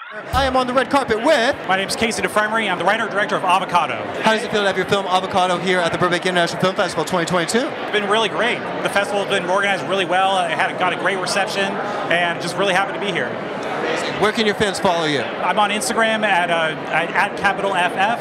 I am on the red carpet with... My name is Casey DeFremery. I'm the writer-director of Avocado. How does it feel to have your film Avocado here at the Burbank International Film Festival 2022? It's been really great. The festival has been organized really well. It got a great reception, and just really happy to be here. Where can your fans follow you? I'm on Instagram at capital FF.